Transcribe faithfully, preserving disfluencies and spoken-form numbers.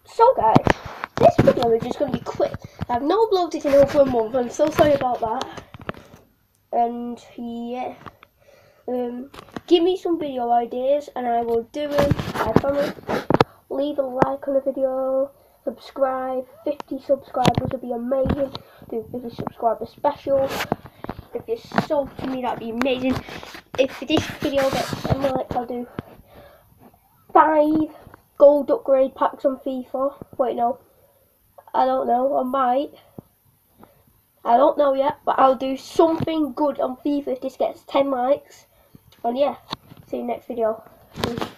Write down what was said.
So guys, this video is just going to be quick. I've not uploaded in over a month. I'm so sorry about that. And yeah, um, give me some video ideas and I will do them. I promise. Leave a like on the video. Subscribe. fifty subscribers would be amazing. Do fifty subscriber special. If you sub to me, that'd be amazing. If this video gets ten likes, I'll do five gold upgrade packs on FIFA. Wait, no. I don't know. I might. I don't know yet, but I'll do something good on FIFA if this gets ten likes. And yeah, see you next video. Peace.